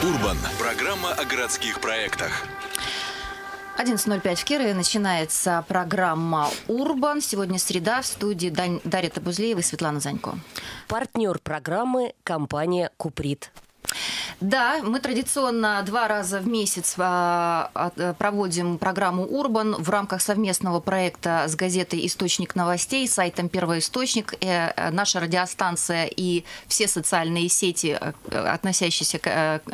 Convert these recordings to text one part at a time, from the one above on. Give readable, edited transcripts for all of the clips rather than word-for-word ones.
Урбан. Программа о городских проектах. 11:05 в Кирове. Начинается программа «Урбан». Сегодня среда. В студии Дарья Табузлеева и Светлана Занько. Партнер программы – компания «Куприт». Да, мы традиционно 2 раза в месяц проводим программу «Урбан» в рамках совместного проекта с газетой «Источник новостей», сайтом «Первоисточник». Наша радиостанция и все социальные сети, относящиеся к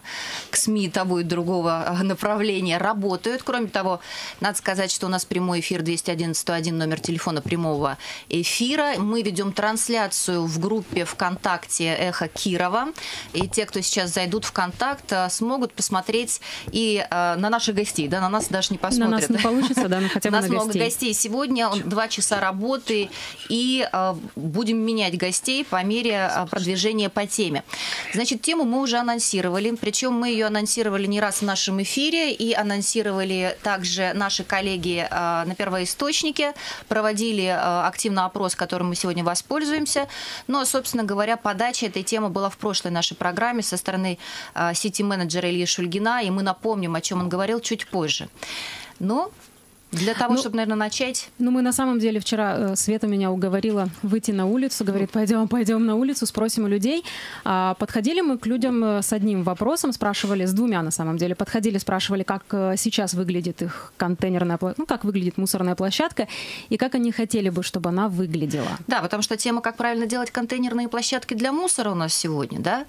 СМИ того и другого направления, работают. Кроме того, надо сказать, что у нас прямой эфир 211-101, номер телефона прямого эфира. Мы ведем трансляцию в группе ВКонтакте «Эхо Кирова». И те, кто сейчас зайдут в «Контакт», смогут посмотреть и на наших гостей. Да, на нас даже не посмотрят. На нас не получится, да, но хотя бы на гостей. У нас много гостей сегодня, 2 часа работы, и будем менять гостей по мере продвижения по теме. Значит, тему мы уже анонсировали, причем мы ее анонсировали не раз в нашем эфире, и анонсировали также наши коллеги на Первоисточнике, проводили активно опрос, которым мы сегодня воспользуемся. Но, собственно говоря, подача этой темы была в прошлой нашей программе со стороны сити-менеджера Ильи Шульгина, и мы напомним, о чем он говорил чуть позже. Но для того, чтобы, наверное, начать... Мы на самом деле вчера Света меня уговорила выйти на улицу, говорит, пойдем на улицу, спросим у людей. Подходили мы к людям с одним вопросом, спрашивали, с 2 на самом деле, подходили, спрашивали, как сейчас выглядит их контейнерная, как выглядит мусорная площадка, и как они хотели бы, чтобы она выглядела. Да, потому что тема, как правильно делать контейнерные площадки для мусора у нас сегодня, да,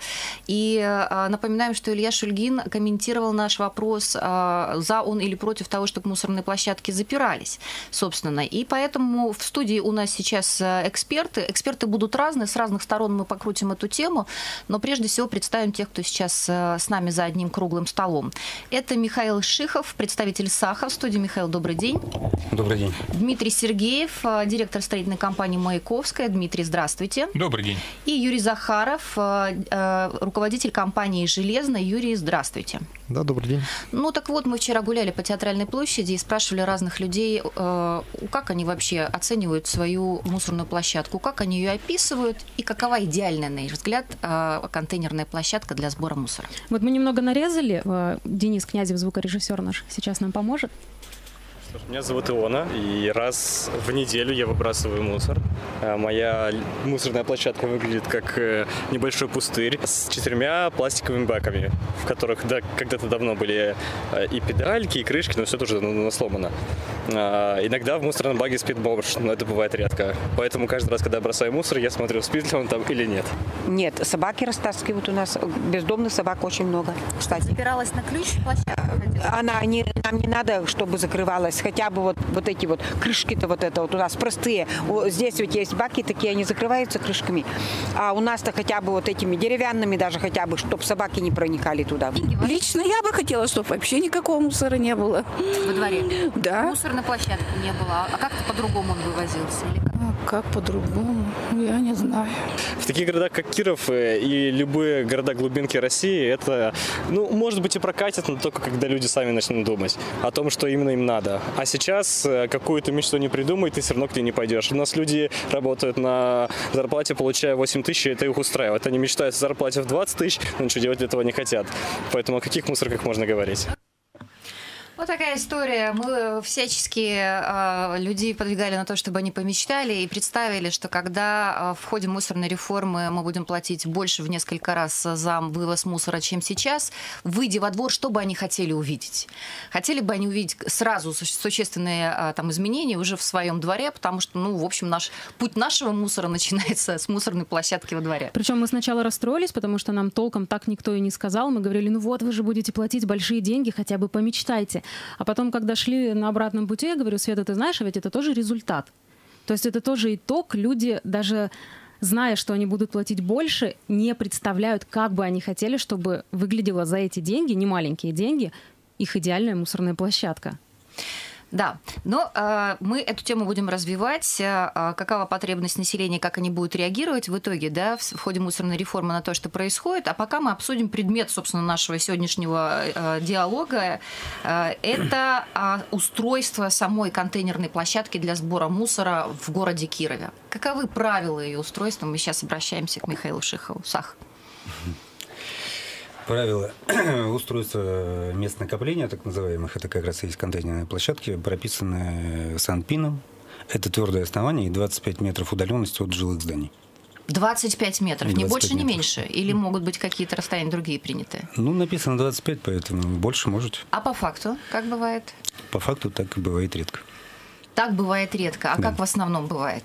и напоминаем, что Илья Шульгин комментировал наш вопрос, за он или против того, чтобы мусорные площадки запирались, собственно. И поэтому в студии у нас сейчас эксперты. Эксперты будут разные, с разных сторон мы покрутим эту тему, но прежде всего представим тех, кто сейчас с нами за одним круглым столом. Это Михаил Шихов, представитель САХа в студии. Михаил, добрый день. Добрый день. Дмитрий Сергеев, директор строительной компании «Маяковская». Дмитрий, здравствуйте. Добрый день. И Юрий Захаров, руководитель компании «Железно». Юрий, здравствуйте. Да, добрый день. Ну так вот, мы вчера гуляли по Театральной площади и спрашивали разных людей, как они вообще оценивают свою мусорную площадку, как они ее описывают и какова идеальная, на их взгляд, контейнерная площадка для сбора мусора. Вот мы немного нарезали. Денис Князев, звукорежиссер наш, сейчас нам поможет. Меня зовут Иона, и раз в неделю я выбрасываю мусор. Моя мусорная площадка выглядит как небольшой пустырь с 4 пластиковыми баками, в которых когда-то давно были и педальки, и крышки, но все тоже сломано. Иногда в мусорном баке спит бомж, но это бывает редко. Поэтому каждый раз, когда я бросаю мусор, я смотрю, спит ли он там или нет. Нет, собаки растаскивают у нас, бездомных собак очень много, кстати. Запиралась на ключ площадка? Нам не надо, чтобы закрывалась. Хотя бы вот эти вот крышки-то вот это вот у нас простые. Здесь вот есть баки такие, они закрываются крышками. А у нас-то хотя бы вот этими деревянными даже хотя бы, чтобы собаки не проникали туда. Лично я бы хотела, чтобы вообще никакого мусора не было. Во дворе? Да. Мусорной площадки не было. А как-то по-другому он вывозился? Или как? Как по-другому? Я не знаю. В таких городах, как Киров и любые города-глубинки России, это, может быть, и прокатит, но только когда люди сами начнут думать о том, что именно им надо. А сейчас какую-то мечту не придумай, ты все равно к ней не пойдешь. У нас люди работают на зарплате, получая 8 тысяч, и это их устраивает. Они мечтают о зарплате в 20 тысяч, но ничего делать для этого не хотят. Поэтому о каких мусорках можно говорить? Вот такая история. Мы всячески людей подвигали на то, чтобы они помечтали и представили, что когда в ходе мусорной реформы мы будем платить больше в несколько раз за вывоз мусора, чем сейчас, выйдя во двор, что бы они хотели увидеть? Хотели бы они увидеть сразу существенные изменения уже в своем дворе, потому что, в общем, путь нашего мусора начинается с мусорной площадки во дворе. Причем мы сначала расстроились, потому что нам толком так никто и не сказал. Мы говорили, вы же будете платить большие деньги, хотя бы помечтайте. А потом, когда шли на обратном пути, я говорю, Света, ты знаешь, ведь это тоже результат. То есть это тоже итог. Люди, даже зная, что они будут платить больше, не представляют, как бы они хотели, чтобы выглядела за эти деньги, немаленькие деньги, их идеальная мусорная площадка. Да, но мы эту тему будем развивать. Какова потребность населения, как они будут реагировать в итоге, да, в ходе мусорной реформы на то, что происходит. А пока мы обсудим предмет, собственно, нашего сегодняшнего диалога. Это устройство самой контейнерной площадки для сбора мусора в городе Кирове. Каковы правила ее устройства? Мы сейчас обращаемся к Михаилу Шихову. САХ. Правила устройства мест накопления, так называемых, это как раз и есть контейнерные площадки, прописаны Санпином. Это твердое основание и 25 метров удаленности от жилых зданий. 25 метров, 25 не больше, не метров. меньше? Или могут быть какие-то расстояния другие приняты? Ну, написано 25, поэтому больше можете. А по факту как бывает? По факту так и бывает редко. Так бывает редко. А Да. как в основном бывает?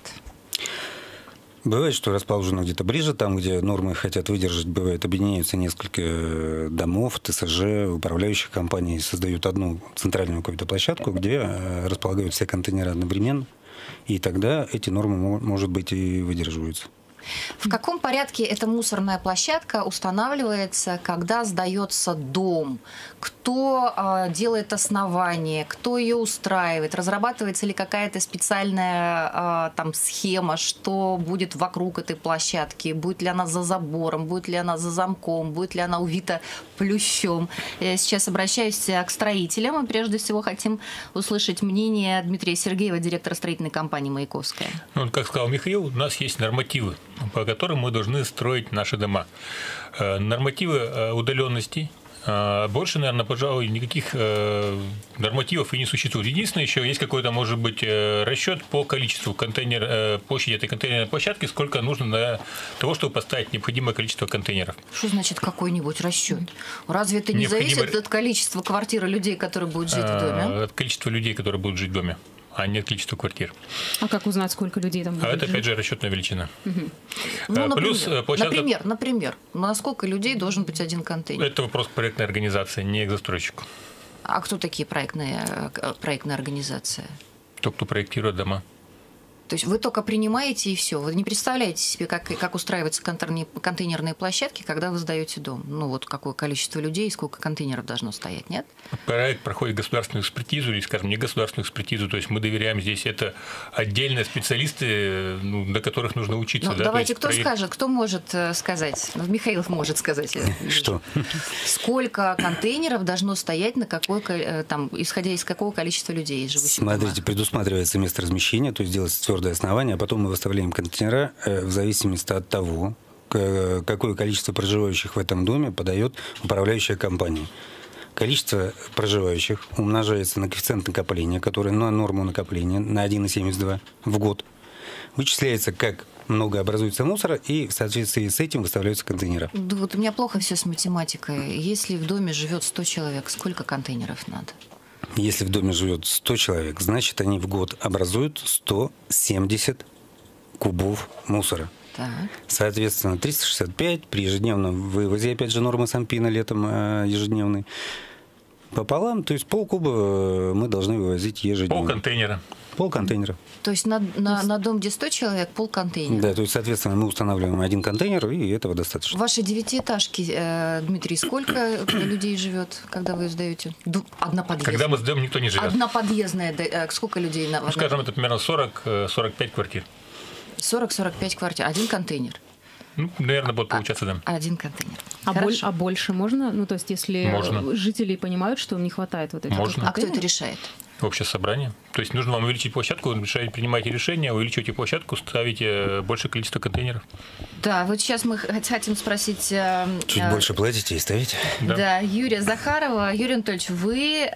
Бывает, что расположено где-то ближе, там, где нормы хотят выдержать, бывает, объединяются несколько домов, ТСЖ, управляющих компаний, создают одну центральную какую-то площадку, где располагают все контейнеры одновременно, и тогда эти нормы, может быть, и выдерживаются. В каком порядке эта мусорная площадка устанавливается, когда сдается дом? Кто делает основание? Кто ее устраивает? Разрабатывается ли какая-то специальная там схема, что будет вокруг этой площадки? Будет ли она за забором? Будет ли она за замком? Будет ли она увита плющом? Я сейчас обращаюсь к строителям, и прежде всего хотим услышать мнение Дмитрия Сергеева, директора строительной компании «Маяковская». Ну, как сказал Михаил, у нас есть нормативы, по которым мы должны строить наши дома. Нормативы удаленности. Больше, наверное, пожалуй, никаких нормативов и не существует. Единственное, еще есть какой-то, может быть, расчет по количеству площади этой контейнерной площадки, сколько нужно для того, чтобы поставить необходимое количество контейнеров. Что значит какой-нибудь расчет? Разве это не зависит от количества квартир и людей, которые будут жить в доме? От количества людей, которые будут жить в доме, а не от количества квартир. А как узнать, сколько людей там будет? А это, опять же, расчетная величина. Ну, Плюс площадка... например, на сколько людей должен быть один контейнер? Это вопрос к проектной организации, не к застройщику. А кто такие проектные организации? Тот, кто проектирует дома. То есть вы только принимаете и все. Вы не представляете себе, как устраиваются контейнерные площадки, когда вы сдаете дом. Ну вот какое количество людей и сколько контейнеров должно стоять, нет? Проект проходит государственную экспертизу или, скажем, не государственную экспертизу. То есть мы доверяем здесь это отдельные специалисты, до которых нужно учиться. Ну, да? давайте, кто скажет, кто может сказать? Ну, Михаил может сказать. Что? Сколько контейнеров должно стоять на какой, там, исходя из какого количества людей, живущих в домах? Смотрите, предусматривается место размещения, то есть делается твердое основание, а потом мы выставляем контейнера в зависимости от того, какое количество проживающих в этом доме подает управляющая компания. Количество проживающих умножается на коэффициент накопления, который на норму накопления на 1,72 в год. Вычисляется, как много образуется мусора, и в соответствии с этим выставляются контейнеры. Да, вот у меня плохо все с математикой. Если в доме живет 100 человек, сколько контейнеров надо? Если в доме живет 100 человек, значит, они в год образуют 170 кубов мусора. Так. Соответственно, 365 при ежедневном вывозе, опять же, нормы Санпина летом ежедневной, пополам, то есть полкуба мы должны вывозить ежедневно. Полконтейнера. Полконтейнера. То есть на дом, где 100 человек, полконтейнера? Да, то есть, соответственно, мы устанавливаем один контейнер, и этого достаточно. В вашей девятиэтажке, Дмитрий, сколько людей живет, когда вы сдаете? Одноподъездная. Когда мы сдаем, никто не живет. Одноподъездная, сколько людей? Ну, скажем, это примерно 40-45 квартир. 40-45 квартир, один контейнер. Ну, наверное, будет получаться, да. Один контейнер. А больше можно? Ну, то есть, если можно. Жители понимают, что им не хватает вот этих Можно. А кто это решает? Общее собрание. То есть нужно вам увеличить площадку, принимаете решение, увеличиваете площадку, ставите большее количество контейнеров. Да, вот сейчас мы хотим спросить... Чуть больше платите и ставите. Да, Юрия Захарова. Юрий Анатольевич, вы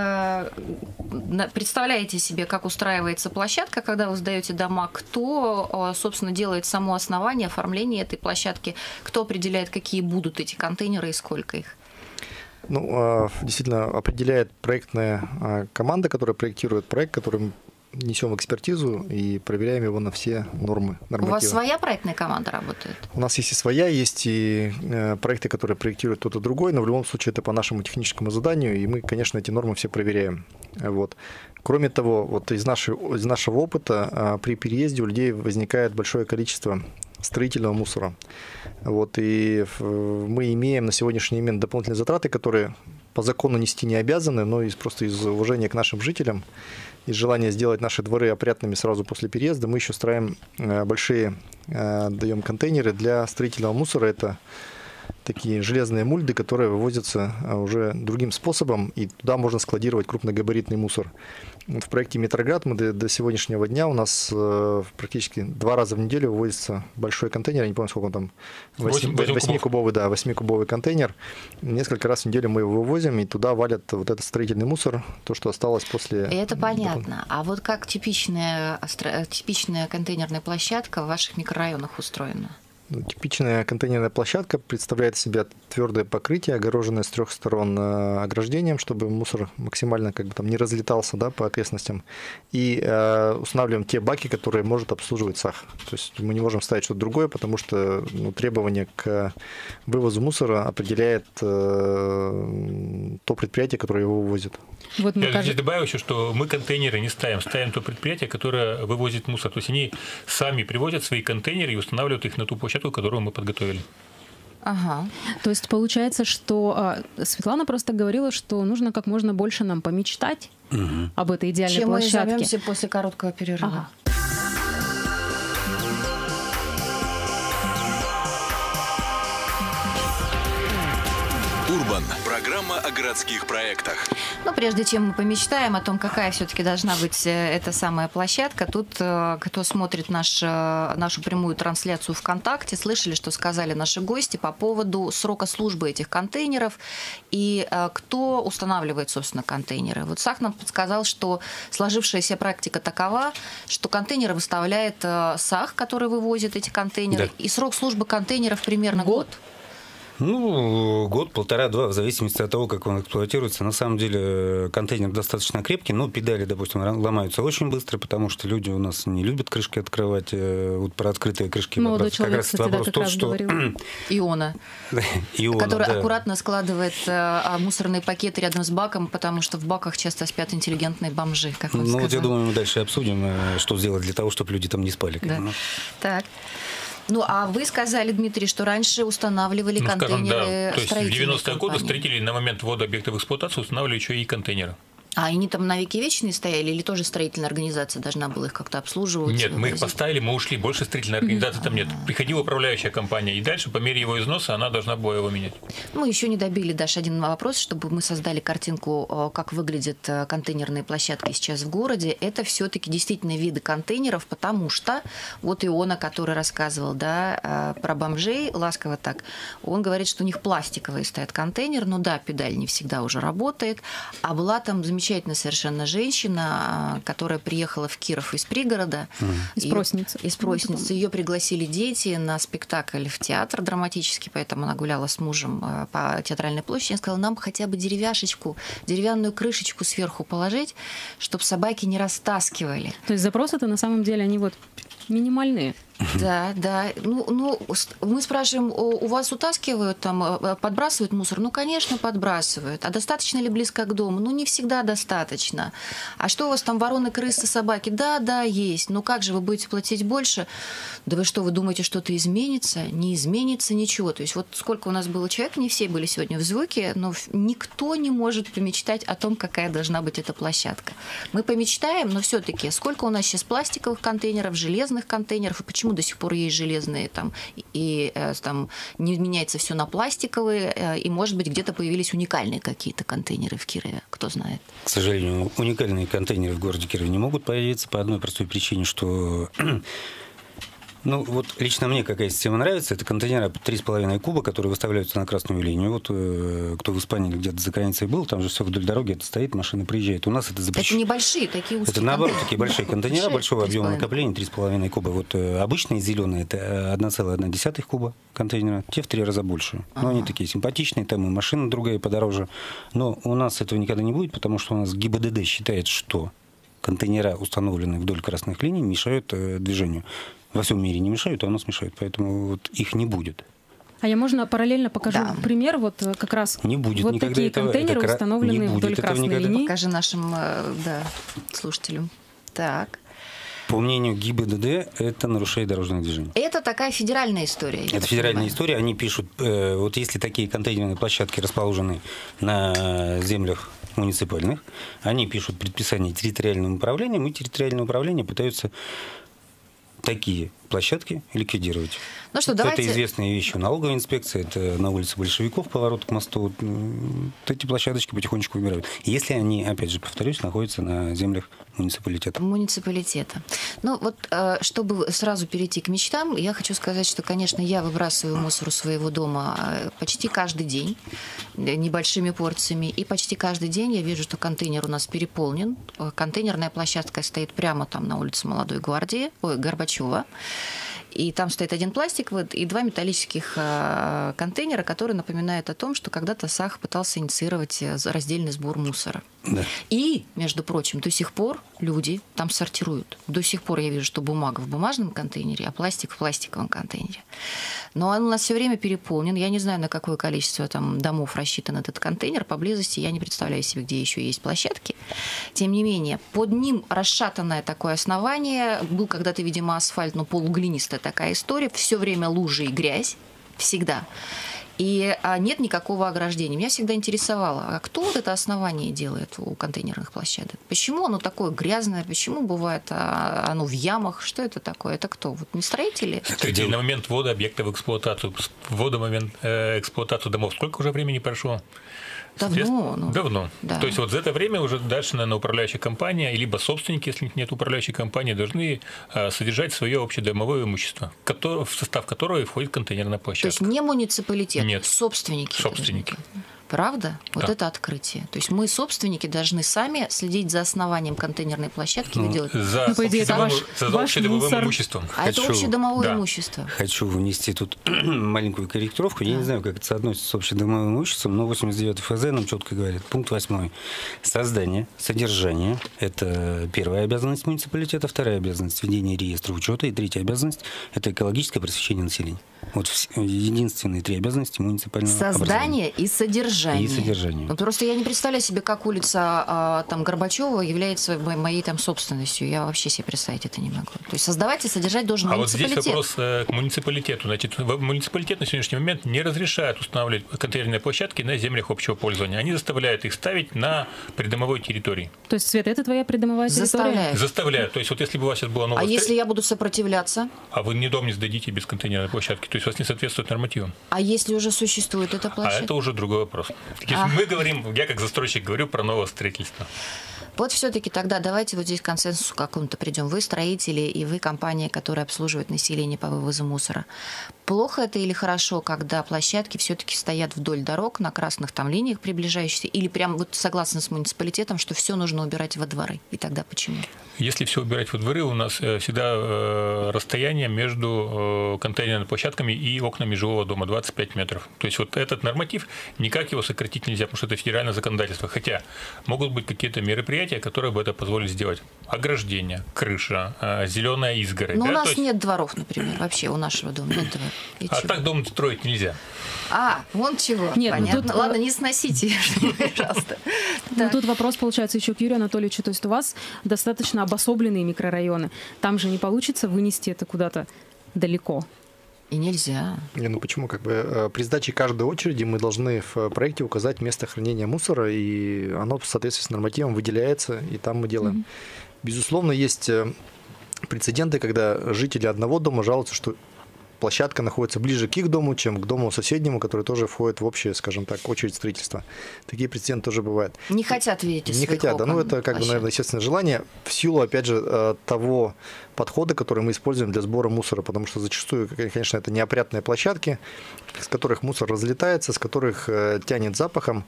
представляете себе, как устраивается площадка, когда вы сдаете дома? Кто, собственно, делает само основание, оформление этой площадки? Кто определяет, какие будут эти контейнеры и сколько их? Ну, действительно, определяет проектная команда, которая проектирует проект, который мы несем экспертизу и проверяем его на все нормы, нормативы. У вас своя проектная команда работает? У нас есть и своя, есть и проекты, которые проектирует кто-то другой, но в любом случае это по нашему техническому заданию, и мы, конечно, эти нормы все проверяем. Вот. Кроме того, вот из нашего опыта при переезде у людей возникает большое количество строительного мусора. Вот, и мы имеем на сегодняшний момент дополнительные затраты, которые по закону нести не обязаны, но просто из уважения к нашим жителям, из желания сделать наши дворы опрятными сразу после переезда, мы еще даем контейнеры для строительного мусора. Это такие железные мульды, которые вывозятся уже другим способом, и туда можно складировать крупногабаритный мусор. В проекте «Метроград» мы до сегодняшнего дня у нас практически 2 раза в неделю вывозится большой контейнер, я не помню, сколько он там, 8-кубовый, да, 8-кубовый контейнер. Несколько раз в неделю мы его вывозим, и туда валят вот этот строительный мусор, то, что осталось после... Это понятно. А вот как типичная контейнерная площадка в ваших микрорайонах устроена? Типичная контейнерная площадка представляет из себя твердое покрытие, огороженное с 3 сторон ограждением, чтобы мусор максимально не разлетался, да, по окрестностям. И устанавливаем те баки, которые может обслуживать САХ. То есть мы не можем ставить что-то другое, потому что требования к вывозу мусора определяет то предприятие, которое его вывозит. Вот я здесь добавил еще, что мы контейнеры не ставим то предприятие, которое вывозит мусор. То есть они сами привозят свои контейнеры и устанавливают их на ту площадку, которую мы подготовили. Ага. То есть получается, что Светлана просто говорила, что нужно как можно больше нам помечтать об этой идеальной площадке. Чем мы займемся после короткого перерыва. Ага. Урбан. Программа о городских проектах. Но прежде чем мы помечтаем о том, какая все-таки должна быть эта самая площадка, тут, кто смотрит нашу прямую трансляцию ВКонтакте, слышали, что сказали наши гости по поводу срока службы этих контейнеров и кто устанавливает, собственно, контейнеры. Вот САХ нам подсказал, что сложившаяся практика такова, что контейнеры выставляет САХ, который вывозит эти контейнеры, да. И срок службы контейнеров примерно год. Год, 1,5-2, в зависимости от того, как он эксплуатируется. На самом деле контейнер достаточно крепкий, но педали, допустим, ломаются очень быстро, потому что люди у нас не любят крышки открывать. Вот про открытые крышки. Молодой человек, кстати, вопрос как раз что... Иона, который аккуратно складывает мусорные пакеты рядом с баком, потому что в баках часто спят интеллигентные бомжи, как он сказал. Вот я думаю, мы дальше обсудим, что сделать для того, чтобы люди там не спали. Да. Так. А вы сказали, Дмитрий, что раньше устанавливали контейнеры. Да. То есть в 90-е годы строители на момент ввода объекта в эксплуатацию устанавливали еще и контейнеры. А они там на веки вечные стояли или тоже строительная организация должна была их как-то обслуживать? Нет, мы их поставили, мы ушли, больше строительной организации там нет. Приходила управляющая компания, и дальше по мере его износа она должна была его менять. Мы еще не добили, Даша, один вопрос, чтобы мы создали картинку, как выглядят контейнерные площадки сейчас в городе. Это все-таки действительно виды контейнеров, потому что вот Иона, который рассказывал, да, про бомжей, ласково так, он говорит, что у них пластиковые стоят контейнеры, педаль не всегда уже работает, а была там замечательная совершенно женщина, которая приехала в Киров из пригорода. Из Просницы. Из Просницы. Ее пригласили дети на спектакль в театр драматический, поэтому она гуляла с мужем по Театральной площади. Она сказала, нам хотя бы деревянную крышечку сверху положить, чтобы собаки не растаскивали. То есть запросы-то на самом деле, они минимальные. Да. Мы спрашиваем, у вас утаскивают, подбрасывают мусор? Конечно, подбрасывают. А достаточно ли близко к дому? Не всегда достаточно. А что у вас там, вороны, крысы, собаки? Да, есть. Как же вы будете платить больше? Да вы что, вы думаете, что-то изменится? Не изменится ничего. То есть сколько у нас было человек, не все были сегодня в звуке, но никто не может помечтать о том, какая должна быть эта площадка. Мы помечтаем, но все-таки сколько у нас сейчас пластиковых контейнеров, железных контейнеров, и почему до сих пор есть железные и не меняется все на пластиковые, и, может быть, где-то появились уникальные какие-то контейнеры в Кирове, кто знает. К сожалению, уникальные контейнеры в городе Кирове не могут появиться по одной простой причине, что... лично мне какая система нравится, это контейнеры 3,5 куба, которые выставляются на красную линию. Кто в Испании где-то за границей был, там же все вдоль дороги это стоит, машина приезжает. У нас это запрещено. Это небольшие, такие узкие. Это наоборот, такие большие контейнера, большого объема накопления, 3,5 куба. Обычные зеленые это 1,1 куба контейнера, те в 3 раза больше. Но они такие симпатичные, там и машина другая подороже. Но у нас этого никогда не будет, потому что у нас ГИБДД считает, что контейнера, установленные вдоль красных линий, мешают движению. Во всем мире не мешают, а у нас мешают, поэтому их не будет. А я можно параллельно покажу пример, как раз не будет такие контейнеры, установленные вдоль красной линии. Покажи нашим слушателям. Так. По мнению ГИБДД, это нарушение дорожного движения. Это такая федеральная история. Это федеральная история. Они пишут, если такие контейнерные площадки расположены на землях муниципальных, они пишут предписание территориальным управлением, и территориальное управление пытаются такие площадки и ликвидировать. Ну что, давайте... Это известные вещи у налоговой инспекции, это на улице Большевиков, поворот к мосту. Вот эти площадочки потихонечку выбирают. Если они, опять же, повторюсь, находятся на землях муниципалитета. Ну вот, чтобы сразу перейти к мечтам, я хочу сказать, что, конечно, я выбрасываю мусор у своего дома почти каждый день небольшими порциями, и почти каждый день я вижу, что контейнер у нас переполнен. Контейнерная площадка стоит прямо там на улице Молодой Гвардии, Горбачева. И там стоит один пластик и два металлических контейнера, которые напоминают о том, что когда-то САХ пытался инициировать раздельный сбор мусора. Да. И, между прочим, до сих пор люди там сортируют. До сих пор я вижу, что бумага в бумажном контейнере, а пластик в пластиковом контейнере. Но он у нас все время переполнен. Я не знаю, на какое количество там домов рассчитан этот контейнер. Поблизости я не представляю себе, где еще есть площадки. Тем не менее, под ним расшатанное такое основание. Был когда-то, видимо, асфальт, но полуглинистая такая история. Все время лужи и грязь. Всегда. И нет никакого ограждения. Меня всегда интересовало, а кто вот это основание делает у контейнерных площадок? Почему оно такое грязное? Почему бывает оно в ямах? Что это такое? Это кто? Вот не строители? Скажите, на момент ввода объекта в эксплуатацию, эксплуатацию домов, сколько уже времени прошло? Давно. Да. То есть вот за это время уже дальше, наверное, управляющая компания, либо собственники, если нет управляющей компании, должны содержать свое общедомовое имущество, в состав которого входит контейнерная площадка. То есть не муниципалитет, нет. собственники. Правда? Да. Вот это открытие. То есть мы, собственники, должны сами следить за основанием контейнерной площадки и делать... За общедомовым имуществом. А это общедомовое имущество. Хочу внести тут маленькую корректировку. Я не знаю, как это соотносится с общедомовым имуществом, но 89 ФЗ нам четко говорит. Пункт 8. Создание, содержание – это первая обязанность муниципалитета, вторая обязанность – ведение реестра учета, и третья обязанность – это экологическое просвещение населения. Вот единственные три обязанности муниципального образования. Создание и содержание. И содержание. Ну, просто я не представляю себе, как улица там Горбачева является моей там собственностью. Я вообще себе представить это не могу. То есть создавать и содержать должен муниципалитет. А вот здесь вопрос к муниципалитету. Значит, муниципалитет на сегодняшний момент не разрешает устанавливать контейнерные площадки на землях общего пользования. Они заставляют их ставить на придомовой территории. То есть, Света, это твоя придомовая территория? Заставляют. То есть, вот если бы у вас сейчас была новая... А если я буду сопротивляться? А вы ни дом не сдадите без контейнерной площадки. То есть, у вас не соответствует нормативам. А если уже существует эта площадка? А это уже другой вопрос. Мы говорим, я как застройщик говорю про новое строительство. Вот все-таки тогда давайте вот здесь к консенсусу какому-то придем. Вы строители, и вы компания, которая обслуживает население по вывозу мусора. Плохо это или хорошо, когда площадки все-таки стоят вдоль дорог, на красных там линиях приближающихся, или прям вот согласны с муниципалитетом, что все нужно убирать во дворы? И тогда почему? Если все убирать во дворы, у нас всегда расстояние между контейнерными площадками и окнами жилого дома 25 метров. То есть вот этот норматив, никак его сократить нельзя, потому что это федеральное законодательство. Хотя могут быть какие-то мероприятия, которые бы это позволили сделать. Ограждение, крыша, зеленая изгородь. Но у нас нет дворов, например, вообще у нашего дома нет дворов. Так дом строить нельзя. Вон чего. Нет, понятно. тут... Ладно, не сносите, пожалуйста. Ну, тут вопрос получается еще к Юрию Анатольевичу. То есть у вас достаточно обособленные микрорайоны. Там же не получится вынести это куда-то далеко. И нельзя. Почему? При сдаче каждой очереди мы должны в проекте указать место хранения мусора, и оно в соответствии с нормативом выделяется, и там мы делаем. Безусловно, есть прецеденты, когда жители одного дома жалуются, что площадка находится ближе к их дому, чем к дому соседнему, который тоже входит в общую, скажем так, очередь строительства. Такие прецеденты тоже бывают. Не хотят видеть из Не своих хотят, окон да. Это, наверное, естественное желание в силу, опять же, того подхода, который мы используем для сбора мусора, потому что зачастую, конечно, это неопрятные площадки, с которых мусор разлетается, с которых тянет запахом,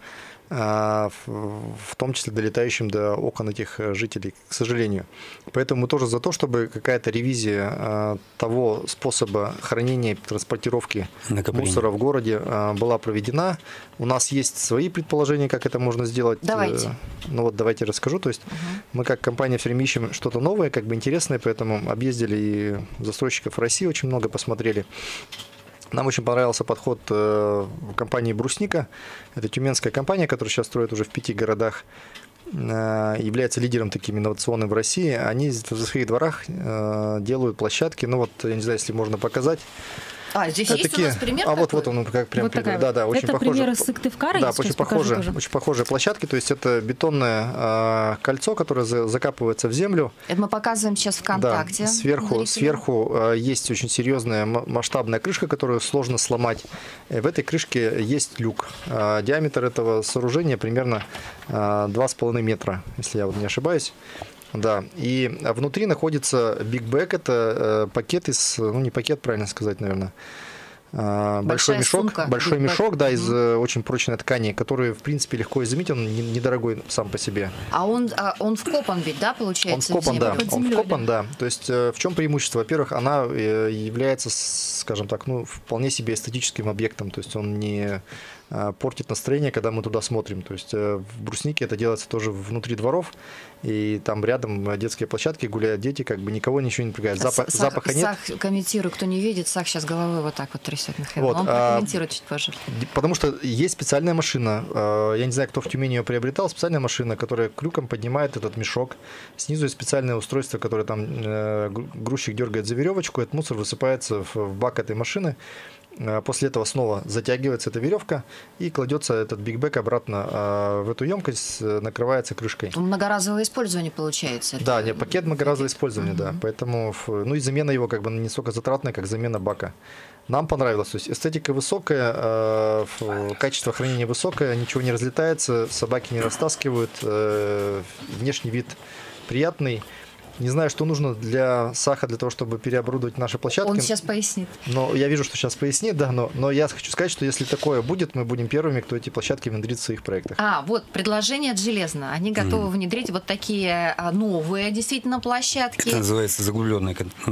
в том числе долетающим до окон этих жителей, к сожалению. Поэтому мы тоже за то, чтобы какая-то ревизия того способа хранения и транспортировки мусора в городе была проведена. У нас есть свои предположения, как это можно сделать. Давайте. Давайте расскажу. То есть мы как компания все время ищем что-то новое, интересное, поэтому объездили и застройщиков России очень много посмотрели. Нам очень понравился подход компании «Брусника». Это тюменская компания, которая сейчас строит уже в 5 городах, является лидером таким инновационным в России. Они в своих дворах делают площадки. Я не знаю, если можно показать. Здесь есть у нас пример вот он, как прям. Вот такая. Да, очень это похоже. пример из Сыктывкара. Да, очень похожие площадки. То есть это бетонное кольцо, которое закапывается в землю. Это мы показываем сейчас ВКонтакте. Да, сверху есть очень серьезная масштабная крышка, которую сложно сломать. В этой крышке есть люк. Диаметр этого сооружения примерно 2,5 метра, если я не ошибаюсь. Да, и внутри находится Big Bag, это пакет из, не пакет, правильно сказать, наверное, большой мешок, да, из очень прочной ткани, который, в принципе, легко изъять, он недорогой сам по себе. А он вкопан ведь, да, получается? Он вкопан, да, да. То есть в чем преимущество? Во-первых, она является, скажем так, вполне себе эстетическим объектом, то есть он не портит настроение, когда мы туда смотрим. То есть в бруснике это делается тоже внутри дворов, и там рядом детские площадки, гуляют дети, как бы никого ничего не напрягает. Запаха нет. Сах комментирует, кто не видит, Сах сейчас головой вот так вот трясет, Михаил. Он прокомментирует чуть позже. Потому что есть специальная машина, я не знаю, кто в Тюмени ее приобретал, специальная машина, которая крюком поднимает этот мешок. Снизу есть специальное устройство, которое там грузчик дергает за веревочку, этот мусор высыпается в бак этой машины. После этого снова затягивается эта веревка и кладется этот бигбэк обратно в эту емкость, накрывается крышкой. Многоразовое использование получается. Да, пакет многоразового использования, да. Поэтому, и замена его как бы не столько затратная, как замена бака. Нам понравилось. То есть эстетика высокая, качество хранения высокое, ничего не разлетается, собаки не растаскивают, внешний вид приятный. Не знаю, что нужно для Саха, для того, чтобы переоборудовать наши площадки. Он сейчас пояснит. Но я вижу, что сейчас пояснит, да, но я хочу сказать, что если такое будет, мы будем первыми, кто эти площадки внедрит в своих проектах. Вот предложение от Железно. Они готовы внедрить вот такие новые действительно площадки. Это называется заглубленные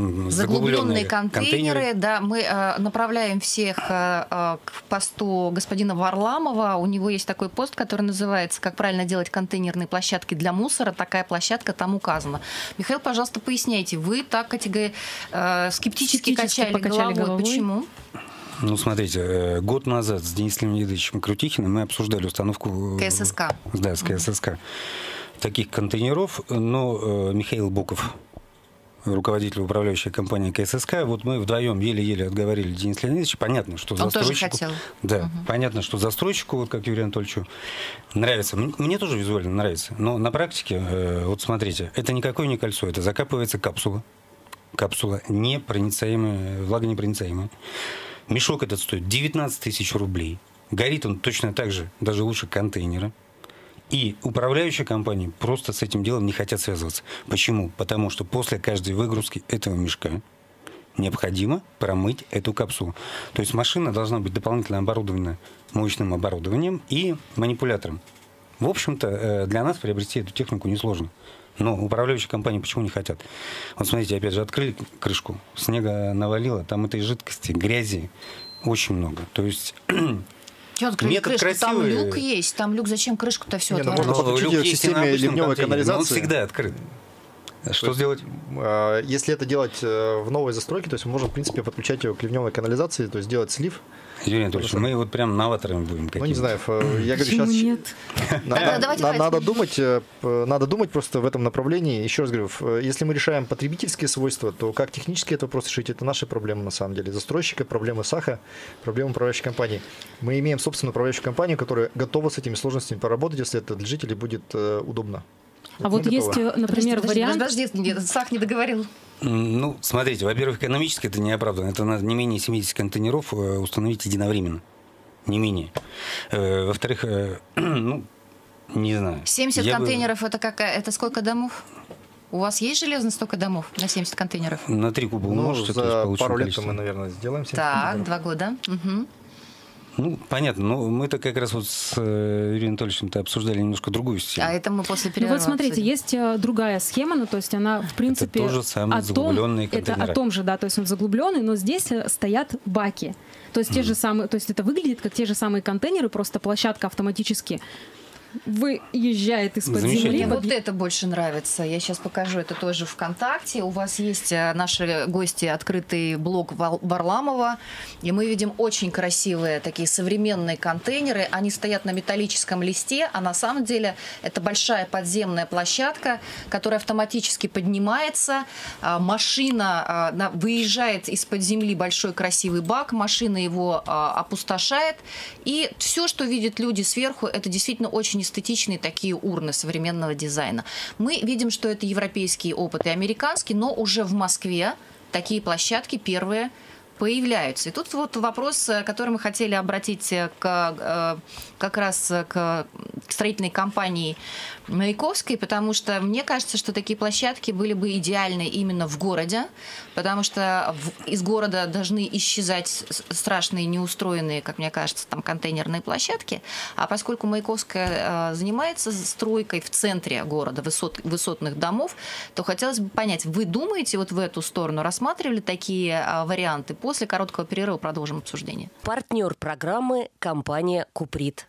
контейнеры. Да, мы направляем всех к посту господина Варламова. У него есть такой пост, который называется «Как правильно делать контейнерные площадки для мусора». Такая площадка там указана. Михаил, пожалуйста, поясняйте. Вы так скептически качали головой. Почему? Смотрите, год назад с Денисом Леонидовичем Крутихиным мы обсуждали установку КССК. Да, с КССК. Таких контейнеров, но Михаил Боков, руководитель управляющей компании КССК, вот мы вдвоем еле-еле отговорили Дениса Леонидовича. Понятно, что застройщику... тоже хотел. Да, понятно, что застройщику, вот как Юрию Анатольевичу, нравится. Мне тоже визуально нравится. Но на практике, вот смотрите, это никакое не кольцо, это закапывается капсула. Капсула непроницаемая, влагонепроницаемая. Мешок этот стоит 19 тысяч рублей. Горит он точно так же, даже лучше контейнера. И управляющие компании просто с этим делом не хотят связываться. Почему? Потому что после каждой выгрузки этого мешка необходимо промыть эту капсулу. То есть машина должна быть дополнительно оборудована моечным оборудованием и манипулятором. В общем-то, для нас приобрести эту технику несложно. Но управляющие компании почему не хотят? Вот смотрите, опять же, открыли крышку, снега навалило, там этой жидкости, грязи очень много. То есть... Что открыли крышку? Там люк есть. Там люк, зачем крышку-то все отворачивать? Можно подключить ее к системе ливневой канализации. Он всегда открыт. Что сделать? Если это делать в новой застройке, то есть мы можем, в принципе, подключать ее к ливневой канализации, то есть делать слив. Юрий Анатольевич, мы вот прям новаторами будем какими-то. Не знаю, я говорю, сейчас... Нет? Надо думать просто в этом направлении. Еще раз говорю, если мы решаем потребительские свойства, то как технически этот вопрос решить, это наши проблемы на самом деле. Застройщика, проблемы Саха, проблемы управляющей компании. Мы имеем собственную управляющую компанию, которая готова с этими сложностями поработать, если это для жителей будет удобно. Вот есть, например, вариант... Подожди, Сах не договорил. Смотрите, во-первых, экономически это не оправдано. Это надо не менее 70 контейнеров установить единовременно. Не менее. Во-вторых, не знаю. 70 контейнеров это сколько домов? У вас есть Железно столько домов на 70 контейнеров? На 3 куба умножить. За пару лет мы, наверное, сделаем 70 контейнеров. 2 года. Угу. Понятно. Но мы-то как раз вот с Юрием Анатольевичем-то обсуждали немножко другую систему. А это мы после перерыва. Вот смотрите, есть другая схема, то есть она, в принципе, это тоже самые заглубленные контейнеры. Это о том же, да, то есть он заглубленный, но здесь стоят баки. То есть те же самые, то есть это выглядит как те же самые контейнеры, просто площадка автоматически выезжает из-под земли. Мне вот это больше нравится. Я сейчас покажу это тоже ВКонтакте. У вас есть наши гости, открытый блог Варламова, и мы видим очень красивые такие современные контейнеры. Они стоят на металлическом листе, а на самом деле это большая подземная площадка, которая автоматически поднимается. Машина выезжает из-под земли, большой красивый бак, машина его опустошает. И все, что видят люди сверху, это действительно очень эстетичные такие урны современного дизайна. Мы видим, что это европейский опыт и американский, но уже в Москве такие площадки первые появляются. И тут вот вопрос, который мы хотели обратить как раз к строительной компании Маяковской, потому что мне кажется, что такие площадки были бы идеальны именно в городе, потому что из города должны исчезать страшные неустроенные, как мне кажется, там контейнерные площадки, а поскольку Маяковская занимается стройкой в центре города высотных домов, то хотелось бы понять, вы думаете вот в эту сторону, рассматривали такие варианты? После короткого перерыва продолжим обсуждение. Партнер программы – компания «Куприт».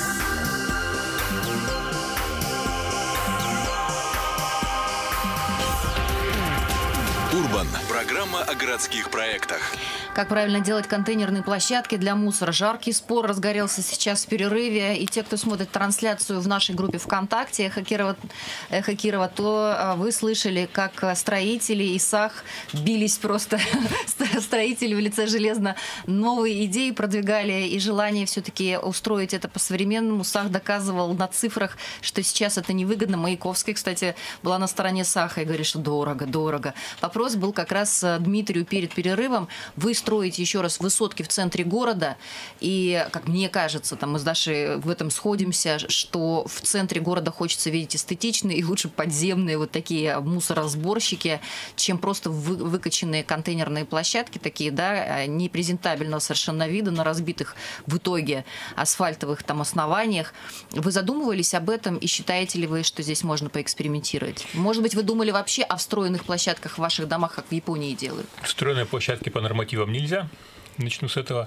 Урбан. Программа о городских проектах. Как правильно делать контейнерные площадки для мусора? Жаркий спор разгорелся сейчас в перерыве. И те, кто смотрит трансляцию в нашей группе ВКонтакте «Эхо Кирова», то вы слышали, как строители и САХ бились просто. Строители в лице Железно новые идеи продвигали и желание все-таки устроить это по-современному. САХ доказывал на цифрах, что сейчас это невыгодно. Маяковская, кстати, была на стороне САХа и говорит, что дорого. Вопрос был как раз Дмитрию перед перерывом. Вы строите еще раз высотки в центре города, и, как мне кажется, там мы с Дашей в этом сходимся, что в центре города хочется видеть эстетичные и лучше подземные вот такие мусоросборщики, чем просто выкачанные контейнерные площадки такие, да, непрезентабельного совершенно вида на разбитых в итоге асфальтовых там основаниях. Вы задумывались об этом и считаете ли вы, что здесь можно поэкспериментировать? Может быть, вы думали вообще о встроенных площадках в ваших домах, как в Японии делают? Встроенные площадки по нормативам нельзя. Начну с этого.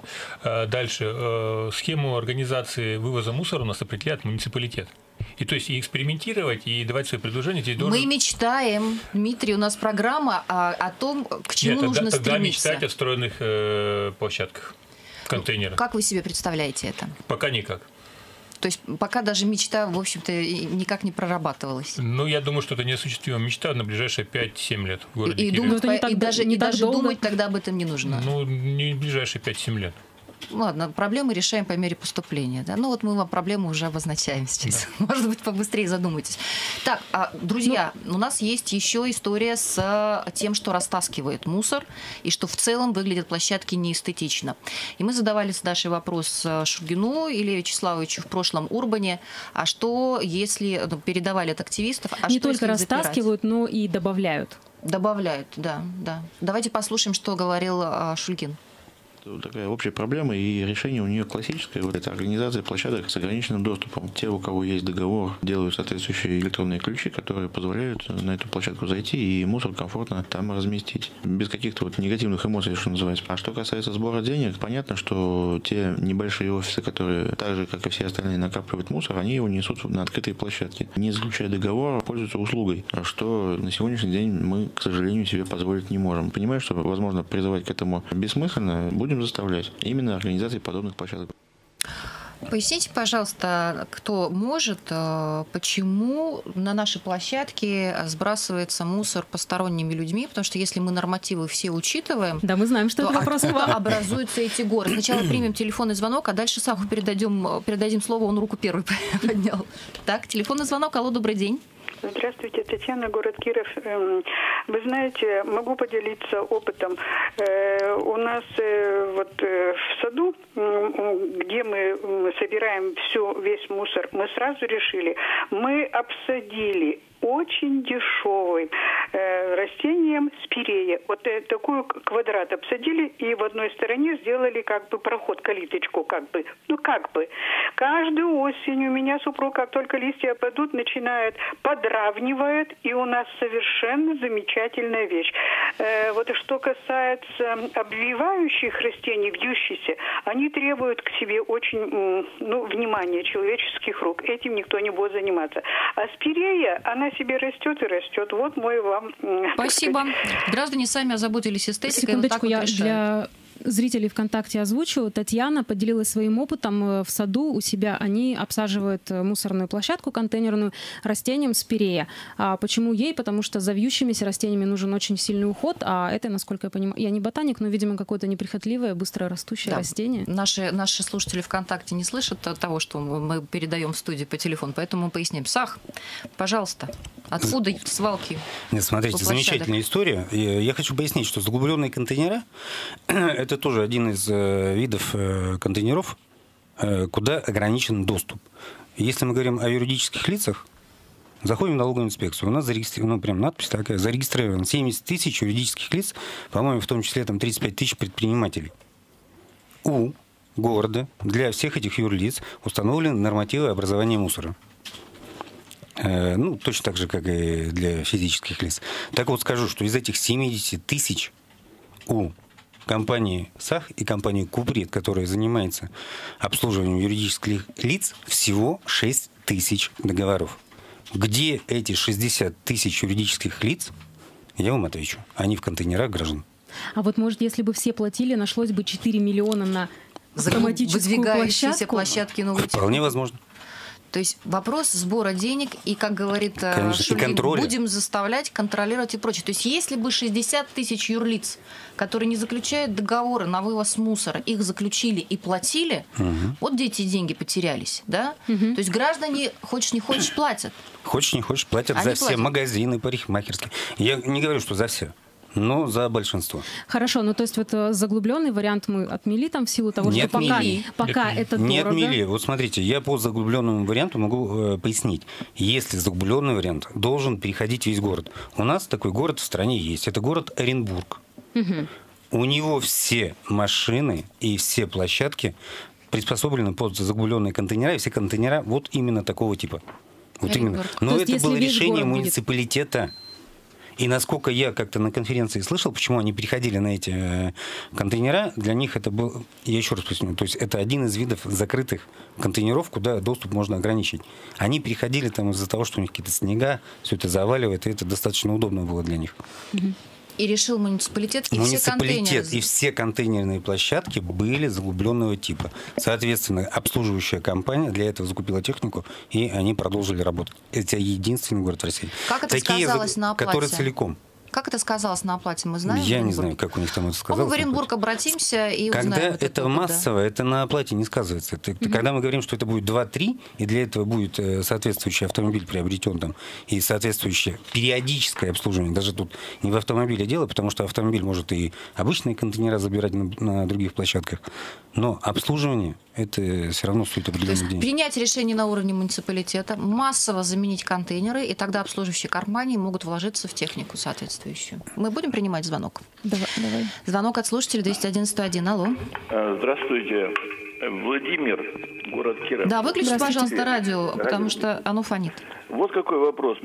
Дальше. Схему организации вывоза мусора у нас определяет муниципалитет. И то есть и экспериментировать, и давать свои предложения здесь должен... Мы мечтаем, Дмитрий, у нас программа о том, к чему нужно стремиться. Тогда мечтать о встроенных площадках, контейнерах. Как вы себе представляете это? Пока никак. То есть пока даже мечта, в общем-то, никак не прорабатывалась. Ну, я думаю, что это неосуществимая мечта на ближайшие 5-7 лет в городе Кирове. И даже думать тогда об этом не нужно. Ну, не в ближайшие 5-7 лет. Ладно, проблемы решаем по мере поступления. Да? Ну вот мы вам проблему уже обозначаем сейчас. Да. Может быть, побыстрее задумайтесь. Так, друзья, у нас есть еще история с тем, что растаскивает мусор, и что в целом выглядят площадки неэстетично. И мы задавали с Дашей вопрос Шульгину или Вячеславовичу в прошлом Урбане, а что, если передавали от активистов, а не что, только растаскивают, но и добавляют. Добавляют, да. Давайте послушаем, что говорил Шульгин. Такая общая проблема, и решение у нее классическое. Вот это организация площадок с ограниченным доступом. Те, у кого есть договор, делают соответствующие электронные ключи, которые позволяют на эту площадку зайти и мусор комфортно там разместить. Без каких-то вот негативных эмоций, что называется. А что касается сбора денег, понятно, что те небольшие офисы, которые так же, как и все остальные, накапливают мусор, они его несут на открытые площадки. Не заключая договор, пользуются услугой, что на сегодняшний день мы, к сожалению, себе позволить не можем. Понимаю, что, возможно, призывать к этому бессмысленно, будем заставлять именно организации подобных площадок. Поясните, пожалуйста, кто может, почему на нашей площадке сбрасывается мусор посторонними людьми, потому что если мы нормативы все учитываем, да, мы знаем, что то это вопрос к вам. Образуются эти горы. Сначала примем телефонный звонок, а дальше Саху передадим слово, он руку первый поднял. Так, телефонный звонок, алло, добрый день. Здравствуйте, Татьяна, город Киров. Вы знаете, могу поделиться опытом. У нас вот в саду, где мы собираем весь мусор, мы сразу решили, мы обсадили очень дешевым растением спирея. Вот такой квадрат обсадили и в одной стороне сделали как бы проход, калиточку как бы. Каждую осень у меня супруг, как только листья опадут, начинает, подравнивает, и у нас совершенно замечательная вещь. Вот что касается обвивающих растений, вьющихся, они требуют к себе очень внимания человеческих рук. Этим никто не будет заниматься. А спирея, она себе растет и растет. Вот мой вам... Спасибо. Граждане сами озаботились эстетикой. Секундочку, вот я для зрителей ВКонтакте озвучу. Татьяна поделилась своим опытом в саду у себя. Они обсаживают мусорную площадку контейнерную растением спирея. А почему ей? Потому что за вьющимися растениями нужен очень сильный уход, а это, насколько я понимаю, я не ботаник, но, видимо, какое-то неприхотливое, быстро растущее растение. Наши слушатели ВКонтакте не слышат того, что мы передаем в студию по телефону, поэтому мы поясним. Сах, пожалуйста, откуда свалки? Нет, смотрите, замечательная история. Я хочу пояснить, что заглубленные контейнера – это тоже один из видов контейнеров, куда ограничен доступ. Если мы говорим о юридических лицах, заходим в налоговую инспекцию. У нас зарегистрирована, прям надпись такая, зарегистрировано 70 тысяч юридических лиц, по-моему, в том числе 35 тысяч предпринимателей. У города для всех этих юрлиц установлены нормативы образования мусора. Точно так же, как и для физических лиц. Так вот скажу, что из этих 70 тысяч у компании САХ и компании Куприт, которая занимается обслуживанием юридических лиц, всего 6 тысяч договоров. Где эти 60 тысяч юридических лиц, я вам отвечу. Они в контейнерах граждан. А вот, может, если бы все платили, нашлось бы 4 миллиона на автоматическую площадки новые. Вполне возможно. То есть вопрос сбора денег и, как говорит Шульгин, будем заставлять контролировать и прочее. То есть если бы 60 тысяч юрлиц, которые не заключают договоры на вывоз мусора, их заключили и платили, вот где эти деньги потерялись, да? То есть граждане, хочешь не хочешь, платят. Хочешь не хочешь, платят за все магазины, парикмахерские. Я не говорю, что за все. Но за большинство. Хорошо, то есть вот заглубленный вариант мы отмели там в силу того, что пока это дорого. Не отмели. Вот смотрите, я по заглубленному варианту могу пояснить. Если заглубленный вариант должен переходить весь город. У нас такой город в стране есть. Это город Оренбург. У него все машины и все площадки приспособлены под заглубленные контейнера, и все контейнера вот именно такого типа. Вот именно. Но это было решение муниципалитета. И насколько я как-то на конференции слышал, почему они переходили на эти контейнера, для них это был, я еще раз поясню, то есть это один из видов закрытых контейнеров, куда доступ можно ограничить. Они переходили там из-за того, что у них какие-то снега, все это заваливает, и это достаточно удобно было для них. И решил муниципалитет, и все контейнеры. И все контейнерные площадки были заглубленного типа. Соответственно, обслуживающая компания для этого закупила технику, и они продолжили работать. Это единственный город в России. Как это сказалось на оплате? Которые целиком. Как это сказалось на оплате, мы знаем? Я не знаю, как у них там это сказалось. Мы в Оренбург обратимся и узнаем. Когда это массово, это на оплате не сказывается. Когда мы говорим, что это будет 2-3, и для этого будет соответствующий автомобиль приобретен там, и соответствующее периодическое обслуживание, даже тут не в автомобиле дело, потому что автомобиль может и обычные контейнера забирать на других площадках, но обслуживание это все равно стоит определенных денег. Принять решение на уровне муниципалитета, массово заменить контейнеры, и тогда обслуживающие компании могут вложиться в технику соответствующую. Мы будем принимать звонок? Давай. Звонок от слушателя 211-1. Алло. Здравствуйте. Владимир, город Киров. Да, выключите, пожалуйста, радио, потому что оно фонит. Вот какой вопрос.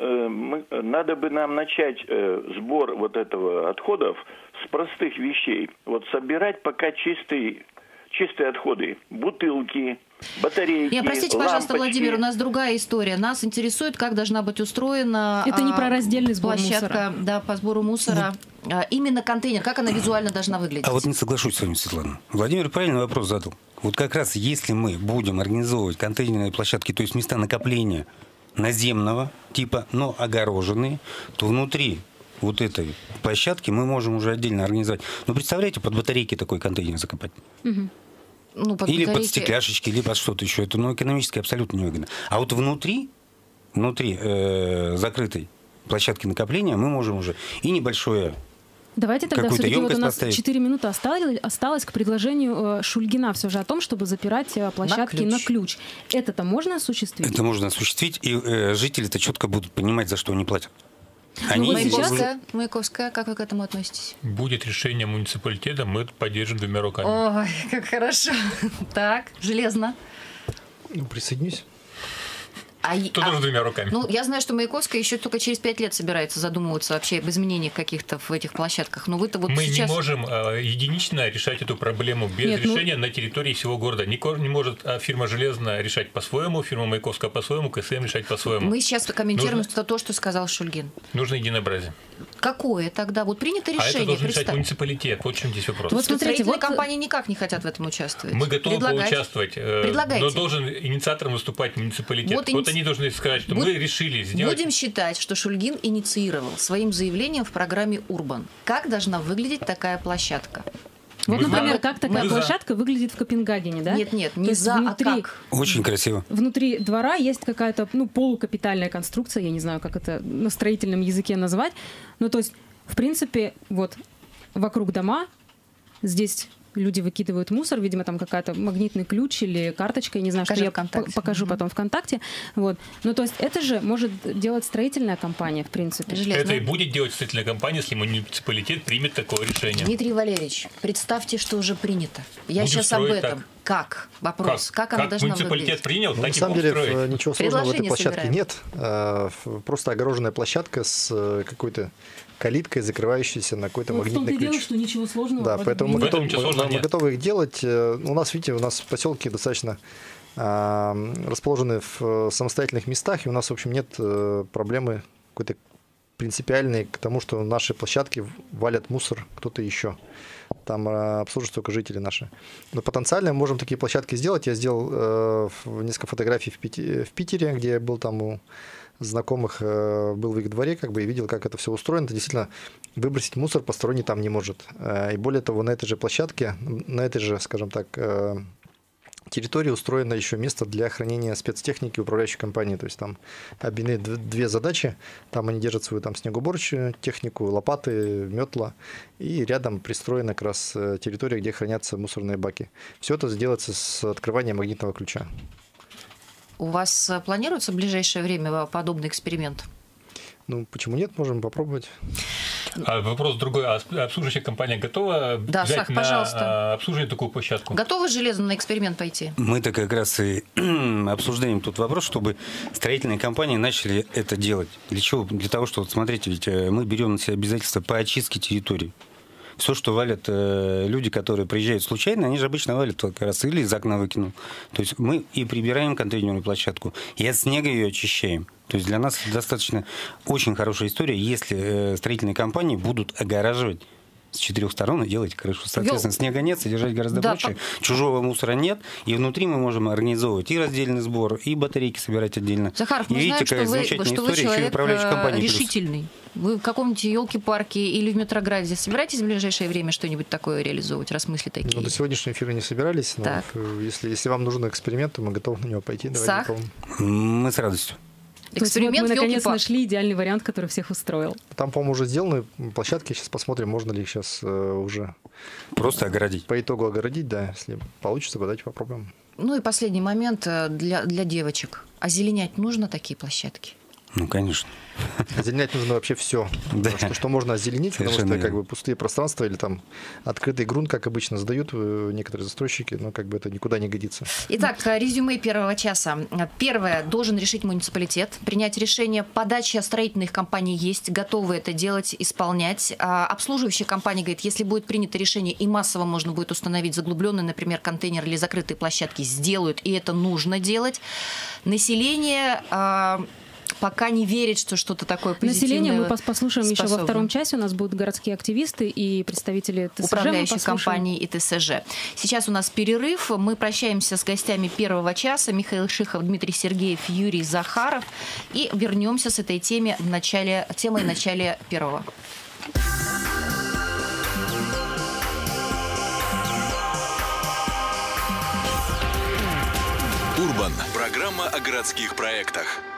Надо бы нам начать сбор вот этого отходов с простых вещей. Вот собирать пока чистые отходы, бутылки, батарейки, простите, пожалуйста, лампочки. Владимир, у нас другая история. Нас интересует, как должна быть устроена это не про раздельный сбор площадка по сбору мусора. Именно контейнер, как она визуально должна выглядеть? А вот не соглашусь с вами, Светлана. Владимир правильный вопрос задал. Вот как раз если мы будем организовывать контейнерные площадки, то есть места накопления наземного типа, но огороженные, то внутри вот этой площадки мы можем уже отдельно организовать. Ну, представляете, под батарейки такой контейнер закопать? Или под стекляшечки, или под что-то еще. Это экономически абсолютно невыгодно. А вот внутри закрытой площадки накопления мы можем уже и небольшое Давайте тогда все-таки вот у нас 4 минуты осталось к предложению Шульгина все же о том, чтобы запирать площадки на ключ. Это-то можно осуществить? Это можно осуществить, и жители-то четко будут понимать, за что они платят. Маяковская, как вы к этому относитесь? Будет решение муниципалитета, мы поддержим 2 руками. Ой, как хорошо. Так, железно. Присоединюсь. Тоже 2 руками. Ну, я знаю, что Маяковская еще только через 5 лет собирается задумываться вообще об изменениях каких-то в этих площадках. Но вы-то вот мы сейчас... не можем единично решать эту проблему без решения на территории всего города. Не может фирма «Железная» решать по-своему, фирма Маяковская по-своему, КСМ решать по-своему. Мы сейчас комментируем то, что сказал Шульгин. Нужно единообразие. Какое тогда? Вот принято решение. А это должен решать муниципалитет. Вот в чем здесь вопрос. Вот смотрите, компании никак не хотят в этом участвовать. Мы готовы поучаствовать, но должен инициатором выступать муниципалитет. Вот они должны сказать, что мы решили сделать... Будем считать, что Шульгин инициировал своим заявлением в программе «Урбан». Как должна выглядеть такая площадка? Вот, например, как такая площадка выглядит в Копенгагене, да? Нет, не за, а как? Очень красиво. Внутри двора есть какая-то, полукапитальная конструкция, я не знаю, как это на строительном языке назвать. Ну, то есть, в принципе, вот вокруг дома, здесь люди выкидывают мусор, видимо, там какая-то магнитный ключ или карточка, я не знаю, что я покажу потом ВКонтакте. Вот. Ну, то есть это же может делать строительная компания, в принципе. Это и будет делать строительная компания, если муниципалитет примет такое решение. Дмитрий Валерьевич, представьте, что уже принято. Я сейчас об этом. Так. Как? Вопрос. Как она должна выглядеть? Муниципалитет принял, так на самом деле строить. Ничего сложного в этой площадке нет. Просто огороженная площадка с какой-то калиткой, закрывающейся на какой-то магнитный ключ. Дело, что ничего сложного. Да, поэтому мы готовы их делать. У нас, видите, поселки достаточно расположены в самостоятельных местах, и у нас, в общем, нет проблемы какой-то принципиальной к тому, что наши площадки валят мусор кто-то еще. Там обслуживают только жители наши. Но потенциально мы можем такие площадки сделать. Я сделал несколько фотографий в Питере, где я был там у знакомых, был в их дворе, и видел, как это все устроено. Это действительно выбросить мусор посторонний там не может. И более того, на этой же площадке, на этой же, скажем так, территории устроено еще место для хранения спецтехники управляющей компании. То есть там объединены 2 задачи. Там они держат свою снегоуборочную технику, лопаты, метла. И рядом пристроена как раз территория, где хранятся мусорные баки. Все это делается с открыванием магнитного ключа. У вас планируется в ближайшее время подобный эксперимент? Ну, почему нет? Можем попробовать. Вопрос другой. А обслуживающая компания готова взять на обслуживание такую площадку? Готовы железно на эксперимент пойти? Мы-то как раз и обсуждаем тут вопрос, чтобы строительные компании начали это делать. Для чего? Для того, что, смотрите, ведь мы берем на себя обязательства по очистке территории. Все, что валят люди, которые приезжают случайно, они же обычно валят как раз или из окна выкинул. То есть мы и прибираем контейнерную площадку, и от снега ее очищаем. То есть для нас достаточно очень хорошая история, если строительные компании будут огораживать с 4 сторон и делать крышу. Соответственно, снега нет, содержать гораздо проще. Чужого мусора нет, и внутри мы можем организовывать и раздельный сбор, и батарейки собирать отдельно. Захаров, и видите, какая замечательная история, еще и управляющая компания. Решительный. Вы в каком-нибудь елки-парке или в Метрограде собираетесь в ближайшее время что-нибудь такое реализовывать, раз мысли такие? До сегодняшнего эфира не собирались, но если вам нужен эксперимент, то мы готовы на него пойти. Мы с радостью. Эксперимент мы наконец нашли идеальный вариант, который всех устроил. Там, по-моему, уже сделаны площадки. Сейчас посмотрим, можно ли их сейчас уже просто огородить. По итогу огородить, да. Если получится, давайте попробуем. Ну и последний момент для девочек. Озеленять нужно такие площадки? Ну, конечно. Озеленять нужно вообще все. Да. Что можно озеленить, совершенно потому что пустые пространства или там открытый грунт, как обычно сдают некоторые застройщики, но это никуда не годится. Итак, резюме первого часа. Первое, должен решить муниципалитет, принять решение. Подача строительных компаний есть, готовы это делать, исполнять. Обслуживающая компания говорит, если будет принято решение и массово можно будет установить заглубленный, например, контейнер или закрытые площадки, сделают, и это нужно делать. Население пока не верит, что что-то такое позитивное. Население мы послушаем еще во втором часе. У нас будут городские активисты и представители ТСЖ. Управляющей компании и ТСЖ. Сейчас у нас перерыв. Мы прощаемся с гостями первого часа. Михаил Шихов, Дмитрий Сергеев, Юрий Захаров. И вернемся с этой темой в начале первого. Урбан. Программа о городских проектах.